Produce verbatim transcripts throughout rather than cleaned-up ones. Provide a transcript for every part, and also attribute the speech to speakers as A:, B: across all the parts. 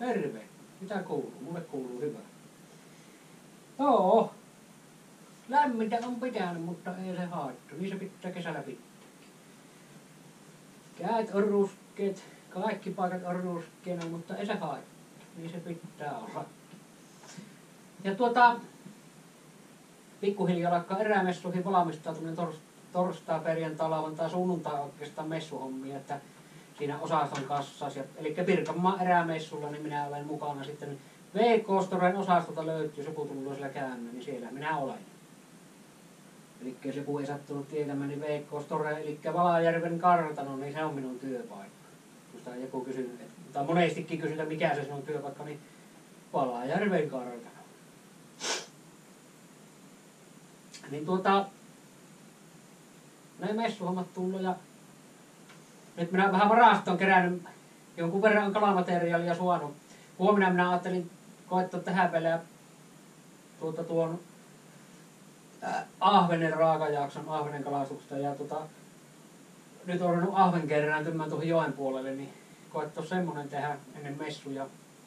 A: Terve. Mitä kuuluu? Mulle kuuluu hyvä. Joo. Lämmintä on pitänyt, mutta ei se haittu. Niin se pitää kesällä pitää. Käät on ruskeet. Kaikki paikat on ruskeena, mutta ei se haittu. Niin se pitää olla. Ja tuota... Pikkuhiljaa alkaa erämessuihin valmistautuminen tors, torstai, perjantai, lauantai, sunnuntai oikeastaan messuhommia, että siinä osaston kassassa. Eli Pirkanmaan erämessulla niin minä olen mukana sitten. V K-storen osastolta löytyy, jos joku tullut siellä käymään, niin siellä minä olen. Eli jos joku ei sattunut tietämään, niin V K-store, eli Valajärven kartano, niin se on minun työpaikka. Jos joku kysyy, tai monestikin kysytään, mikä se sinun työpaikka, niin Valajärven kartano. Niin tuota, näin messuhommat tullut ja nyt minä vähän varastoon kerännyt, jonkun verran on kalamateriaalia suonut. Huomenna minä ajattelin koettaa tähän vielä tuota, tuon äh, ahvenen raakajakson, ahvenen kalastuksesta ja tuota, nyt olen ruvennut ahven kerääntymään tuohon joen puolelle, niin koettaa semmonen tehdä ennen messuja.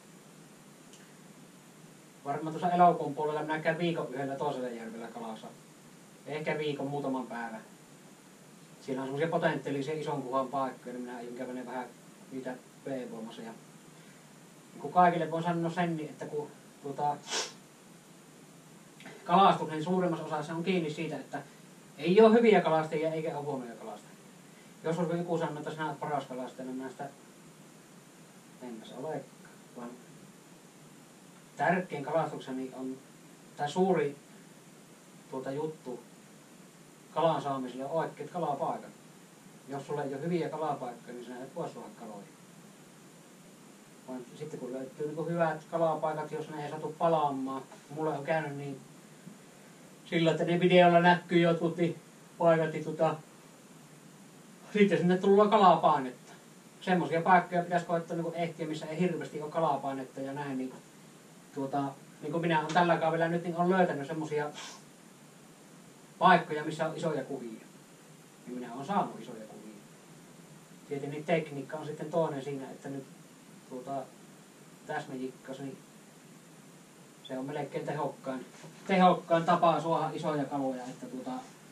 A: Varmaan tuossa elokuun puolella minä käyn viikon yhdellä toisella järvellä kalassa. Ehkä viikon, muutaman päivän. Siinä on semmoisia potentiaalisia ison kuvan paikkoja, niin minä aion käydä vähän niitä V-voimassa. Ja niin kaikille voin sanoa sen, että kun tuota, kalastuksen suurimmassa osassa on kiinni siitä, että ei ole hyviä kalastajia eikä ole huonoja kalastajia. Jos olisi joku sanoo, että sinä olet paras kalastaja, niin minä sitä enpä se olekaan. Vaan tärkein kalastukseni on, tämä suuri tuota juttu kalan saamiselle on oikeat kalapaikat. Jos sulla ei ole hyviä kalapaikkoja, niin sinä et voi saada kaloja. Vaan sitten kun löytyy niin hyvät kalapaikat, jos ne ei satu palaamaan. Mulle on käynyt niin sillä, että ne videolla näkyy jotkut paikat, niin tuota, sitten sinne tulee kalapainetta. Semmoisia paikkoja pitäisi koettaa niin ehtiä, missä ei hirveästi ole kalapainetta ja näin. Niin, tuota, niin kuin minä olen tällä kaudella nyt niin olen löytänyt semmoisia paikkoja, missä on isoja kuvia. Niin minä olen saanut isoja kuvia. Tietenkin tekniikka on sitten toinen siinä, että nyt tuota, täsmäjikkas, niin se on melkein tehokkain, tehokkain tapa saada isoja kaloja, että tuota,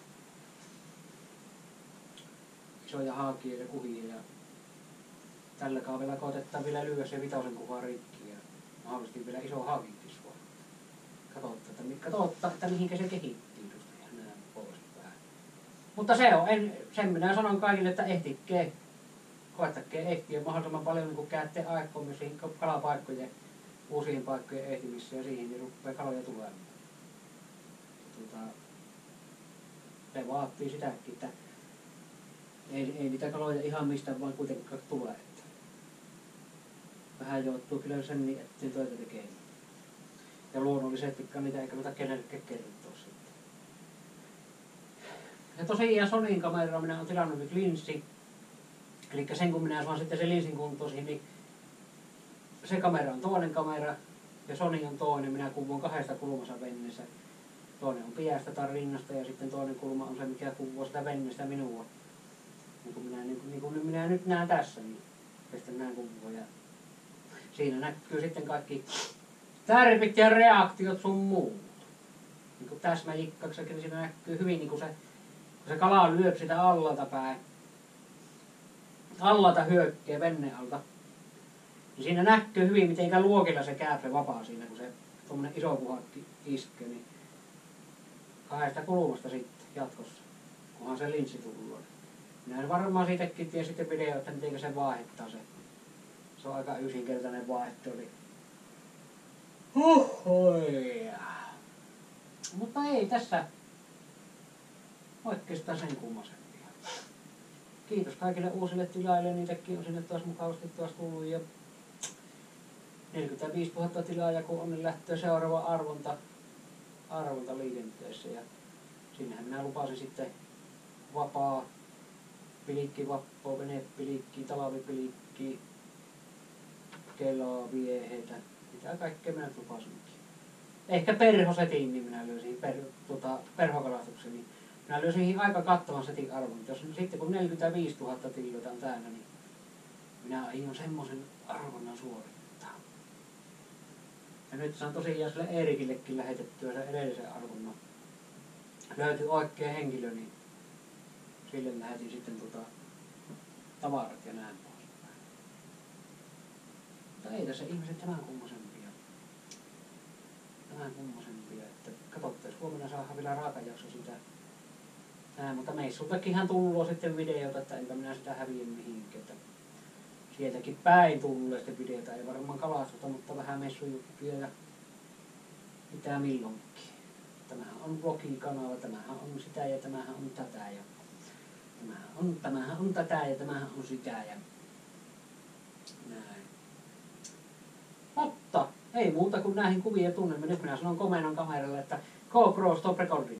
A: isoja haakia ja kuvia. Ja tällä kaudella koetetaan vielä lyödä se vitosen kuvaa rikki ja mahdollisesti vielä iso haakinkin suora. Katsotaan, että, katsotaan, että mihinkä se kehittyy tuosta ja näin poispäin. Mutta se on, en, sen minä sanon kaikille, että ehtikää, koettakee ehtiä mahdollisimman paljon, niin kun käytte aikaa myös siihen kalapaikkojen, uusien paikkojen ehtimissä ja siihen, niin rupeaa kaloja tulemaan. Tuota, se vaatii sitäkin, että ei, ei niitä kaloja ihan mistään vaan kuitenkaan tule. Että vähän joutuu kyllä sen niin, ettei töitä tekee. Ja luonnollisesti niitä ei kannata kenellekään kertoa sitten. Ja tosiaan Sonyin kameralla minä olen tilannut nyt linssi. Eli sen kun minä saan sitten se linssin kuntoon siihen, niin se kamera on toinen kamera ja Sony on toinen. Minä kuvaan kahdesta kulmassa veneessä. Toinen on piestä tai rinnasta ja sitten toinen kulma on se, mikä kuvaa sitä venneestä minua. Niin kuin minä, niin kuin, niin kuin minä nyt näen tässä, niin sitten näen kuvaa. Ja siinä näkyy sitten kaikki tärpit ja reaktiot sun muut. Niin kuin täsmäjikkaksekin, niin siinä näkyy hyvin, niin kuin se, kun se kala lyö sitä allalta päin. Allalta hyökkää venne alta. Niin siinä näkyy hyvin, miten luokilla se kääpä vapaa siinä, kun se tuommoinen iso puhakki iskee. Niin kahdesta kulmasta sitten jatkossa, kunhan se linssi tullut. Minä varmaan siitäkin tiedän sitten video, että miten se vaihtaa se. Se on aika yksinkertainen vaihto. Eli Huhhoi. Mutta ei tässä oikeastaan sen kummasempia. Kiitos kaikille uusille tilaajille, niitäkin on sinne taas mukavasti taas tullut. Ja neljäkymmentäviisituhatta tilaajaa, kun on lähtee seuraava arvonta, arvonta liikenteessä. Ja sinnehän minä lupasin sitten vapaa pilikki, vappaa, venepilikki, talvipilikki, kelaa, vieheitä. Mitä kaikkea minä lupasinkin. Ehkä perhosetin, niin minä löysin per, tota, perhokalastuksen. Niin minä löysin aika kattavan setin arvon. Jos sitten kun neljäkymmentäviisituhatta tiljoita on täällä, niin minä aion semmoisen arvonnan suorittaa. Ja nyt saan tosiaan sille Eerikillekin lähetettyä sen edellisen arvonnan. Löytyi oikea henkilö, niin sille lähetin sitten tota tavarat ja näin poispäin. Mutta ei tässä ihmiset tämän kummosempia. Tämän kummosempia, että katsottaisiin huomenna saadaan vielä raakajakso sitä. Näin, mutta meissultakinhan tullut sitten videota, että enpä minä sitä häviä mihinkään. Että sieltäkin päin tullut sitten videota, ei varmaan kalastusta, mutta vähän messujuttuja ja mitä milloinkin. Tämähän on vlogikanava, tämähän on sitä ja tämähän on tätä ja tämähän on, tämähän on tätä ja tämähän on sitä ja näin. Mutta ei muuta kuin näihin kuvien tunnelmiin. Nyt minä sanon komennon kameralle, että GoPro stop recording.